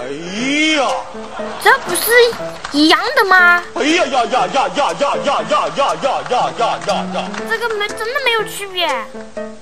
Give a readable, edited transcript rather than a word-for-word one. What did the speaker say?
呀， 这不是一样的吗？ 哎呀呀呀呀呀呀呀呀呀呀呀呀呀！ 这个真的没有区别。